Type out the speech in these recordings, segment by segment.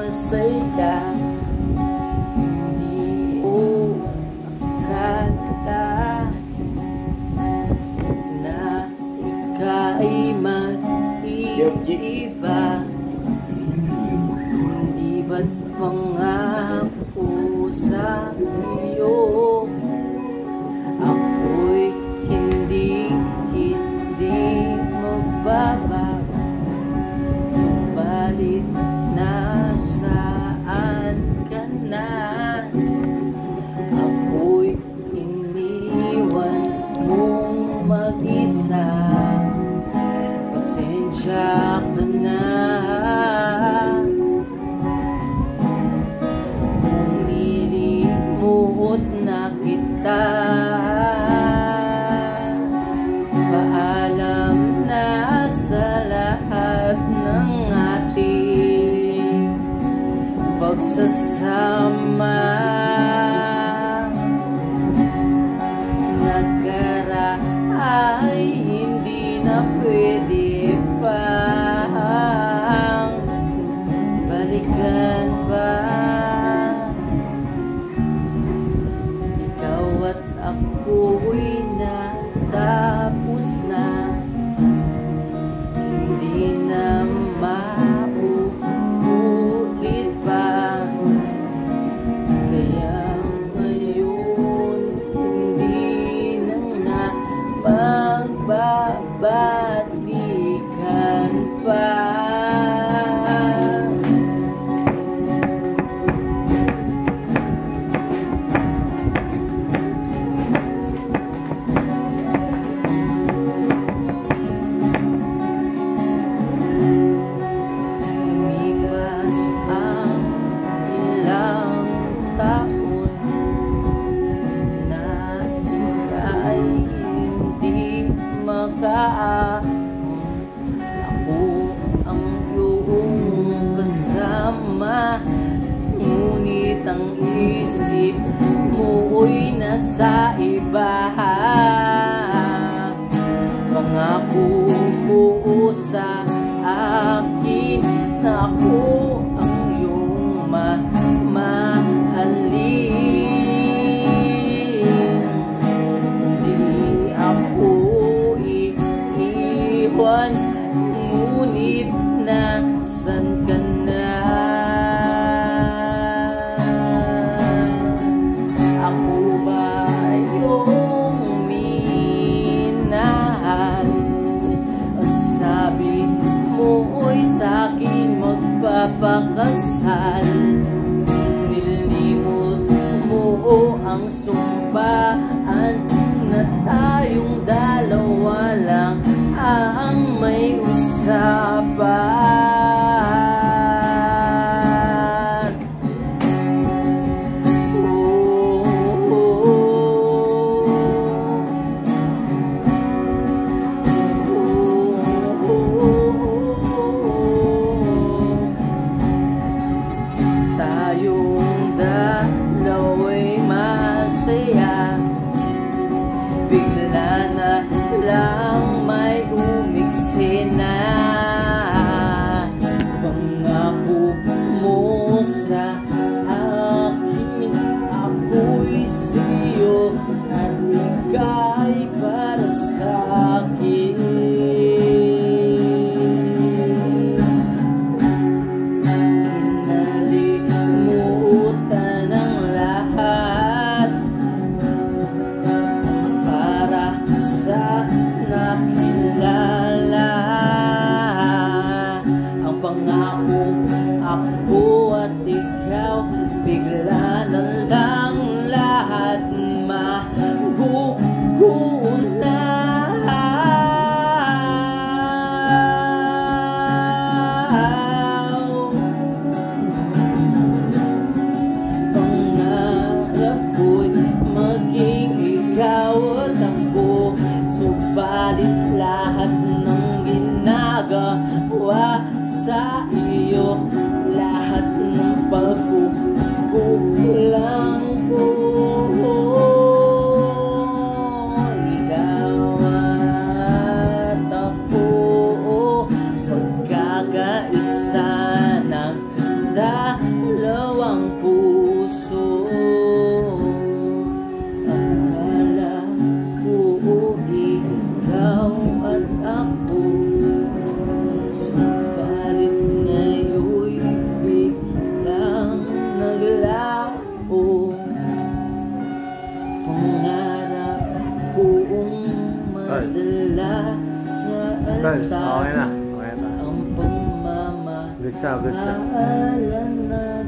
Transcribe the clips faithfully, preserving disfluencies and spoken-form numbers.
masaya. Hindi ko akala na ika'y mag-iiba. Hindi ba't pangako sa iyo ako'y hindi, hindi magbabago? Subalit nasaan ka na? Ako'y iniwan mong mag-isa. Pasensya ka na kung nilimut na kita. Paalam na sa lahat ng ating pagsasama. Nagkaraay hindi na pwede pang balikan pa. Ikaw at ako'y natapos na, hindi na mauulit pa. Kaya ngayon hindi na nga magbabalikan pa. Lumipas ang ilang taon na ika'y hindi makaahon. Ako ang iyong kasama, ngunit ang isip mo'y nasa iba. Pangako mo sa akin na ako ang iyong mamahalin. Hindi ako iiwan, ngunit nasan ka na? Ako ba iyong minahal? At sabi mo'y sa'kin magpapakasal. Nilimot mo ang sumpaan na tayong dalawa lang ang may usapan. Oh, oh, oh, oh, oh. Tayong dalawa'y masaya, bigla na lang may umiksi na. Pangako mo sa akin, ako'y sa'yo at ika'y para sa'kin. Kinalimutan ang lahat para sa nakilala. Ang pangakong ako at ikaw, bigla na lang lahat magugulo na. Pangarap ko'y maging ikaw at ako, subalit lahat ng ginagawa sa iyo, lahat ng pagkukulang ko, ikaw at ako, magkakaisa ng dahil. Tol, okay na. Okay na. ang pagmamahal Goods na, goods na. natin.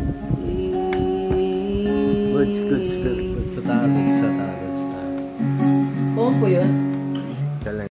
Goods, goods, goods. Good sa tayo, good sa tayo, good sa tayo. Oo po yun.